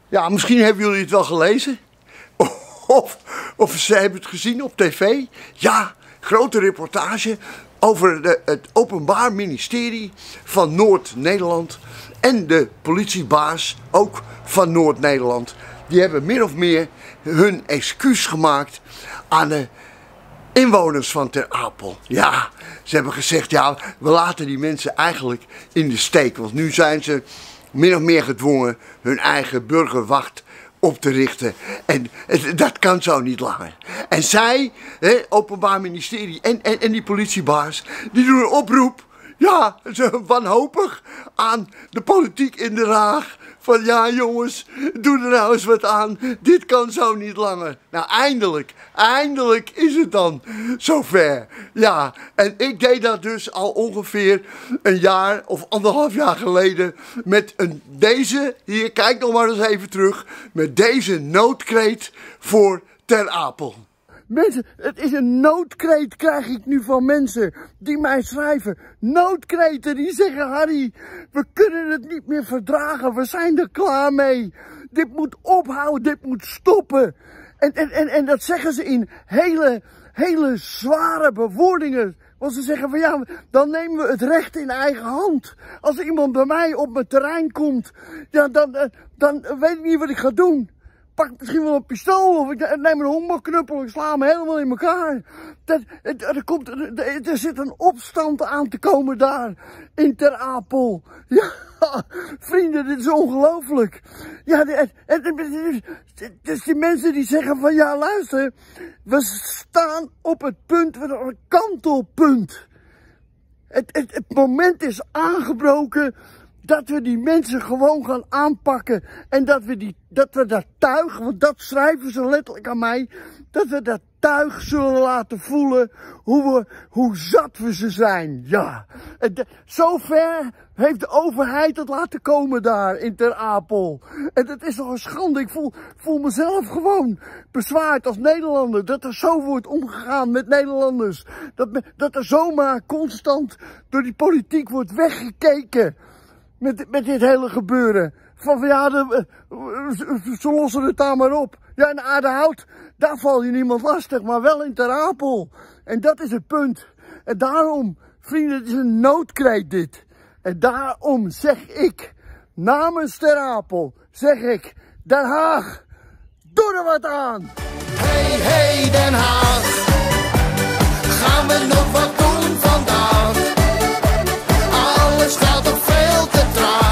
Ja, misschien hebben jullie het wel gelezen. Of ze hebben het gezien op tv. Ja, grote reportage over het Openbaar Ministerie van Noord-Nederland. En de politiebaas, ook van Noord-Nederland. Die hebben min of meer hun excuus gemaakt aan de inwoners van Ter Apel. Ja, ze hebben gezegd, ja, we laten die mensen eigenlijk in de steek. Want nu zijn ze min of meer gedwongen hun eigen burgerwacht op te richten. En dat kan zo niet langer. En zij, Openbaar Ministerie en die politiebaas, die doen een oproep. Ja, ze wanhopig aan de politiek in Den Haag. Van ja jongens, doe er nou eens wat aan. Dit kan zo niet langer. Nou eindelijk is het dan zover. Ja, en ik deed dat dus al ongeveer een jaar of 1,5 jaar geleden. Met deze, hier kijk nog maar eens even terug. Met deze noodkreet voor Ter Apel. Mensen, het is een noodkreet krijg ik nu van mensen die mij schrijven. Noodkreten die zeggen, Harry, we kunnen het niet meer verdragen, we zijn er klaar mee. Dit moet ophouden, dit moet stoppen. En dat zeggen ze in hele zware bewoordingen. Want ze zeggen van ja, dan nemen we het recht in eigen hand. Als iemand bij mij op mijn terrein komt, ja, dan weet ik niet wat ik ga doen. Pak misschien wel een pistool of ik neem een honkbalknuppel en ik sla hem helemaal in elkaar. Er zit een opstand aan te komen daar in Ter Apel. Ja, vrienden, dit is ongelooflijk. Ja, dus die mensen die zeggen van ja, luister, we staan op het punt, een kantelpunt. Het moment is aangebroken dat we die mensen gewoon gaan aanpakken. En dat we dat tuig, want dat schrijven ze letterlijk aan mij. Dat we dat tuig zullen laten voelen hoe zat we ze zijn. Ja, zover heeft de overheid het laten komen daar in Ter Apel. En dat is toch een schande. Ik voel mezelf gewoon bezwaard als Nederlander. Dat er zo wordt omgegaan met Nederlanders. Dat er zomaar constant door die politiek wordt weggekeken. Met dit hele gebeuren. Van ja, ze lossen het daar maar op. Ja, in Aardehout, daar val je niemand lastig, maar wel in Ter Apel. En dat is het punt. En daarom, vrienden, het is een noodkreet dit. En daarom zeg ik, namens Ter Apel, zeg ik, Den Haag, doe er wat aan. Hey Den Haag, gaan we nog wat doen vandaag? Alles gaat nog veel te traag.